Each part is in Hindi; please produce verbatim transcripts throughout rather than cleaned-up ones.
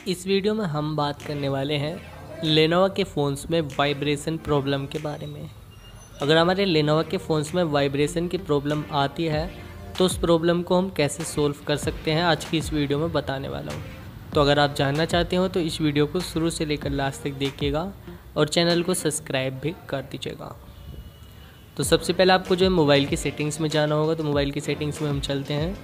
इस वीडियो में हम बात करने वाले हैं लेनोवो के फ़ोन्स में वाइब्रेशन प्रॉब्लम के बारे में। अगर हमारे लेनोवो के फ़ोन्स में वाइब्रेशन की प्रॉब्लम आती है तो उस प्रॉब्लम को हम कैसे सोल्व कर सकते हैं आज की इस वीडियो में बताने वाला हूँ। तो अगर आप जानना चाहते हो तो इस वीडियो को शुरू से लेकर लास्ट तक देखिएगा और चैनल को सब्सक्राइब भी कर दीजिएगा। तो सबसे पहले आपको जो है मोबाइल की सेटिंग्स में जाना होगा। तो मोबाइल की सेटिंग्स में हम चलते हैं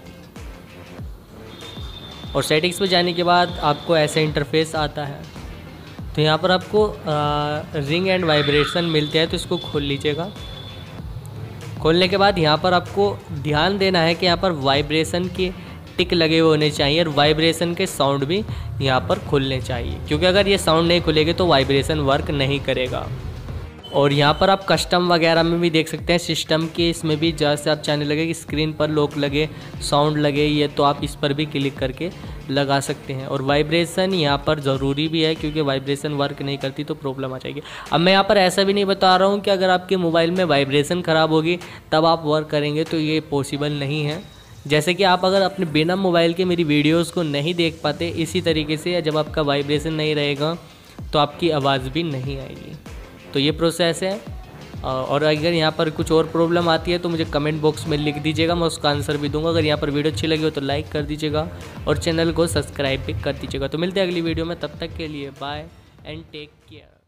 और सेटिंग्स में जाने के बाद आपको ऐसा इंटरफेस आता है। तो यहाँ पर आपको आ, रिंग एंड वाइब्रेशन मिलते हैं, तो इसको खोल लीजिएगा। खोलने के बाद यहाँ पर आपको ध्यान देना है कि यहाँ पर वाइब्रेशन के टिक लगे हुए होने चाहिए और वाइब्रेशन के साउंड भी यहाँ पर खुलने चाहिए, क्योंकि अगर ये साउंड नहीं खुलेंगे तो वाइब्रेशन वर्क नहीं करेगा। और यहाँ पर आप कस्टम वगैरह में भी देख सकते हैं सिस्टम के, इसमें भी जैसे आप चाहने लगे कि स्क्रीन पर लॉक लगे, साउंड लगे, ये तो आप इस पर भी क्लिक करके लगा सकते हैं। और वाइब्रेशन यहाँ पर ज़रूरी भी है, क्योंकि वाइब्रेशन वर्क नहीं करती तो प्रॉब्लम आ जाएगी। अब मैं यहाँ पर ऐसा भी नहीं बता रहा हूँ कि अगर आपके मोबाइल में वाइब्रेशन ख़राब होगी तब आप वर्क करेंगे, तो ये पॉसिबल नहीं है। जैसे कि आप अगर अपने बिना मोबाइल के मेरी वीडियोज़ को नहीं देख पाते, इसी तरीके से जब आपका वाइब्रेशन नहीं रहेगा तो आपकी आवाज़ भी नहीं आएगी। तो ये प्रोसेस है। और अगर यहाँ पर कुछ और प्रॉब्लम आती है तो मुझे कमेंट बॉक्स में लिख दीजिएगा, मैं उसका आंसर भी दूंगा। अगर यहाँ पर वीडियो अच्छी लगी हो तो लाइक कर दीजिएगा और चैनल को सब्सक्राइब भी कर दीजिएगा। तो मिलते हैं अगली वीडियो में, तब तक के लिए बाय एंड टेक केयर।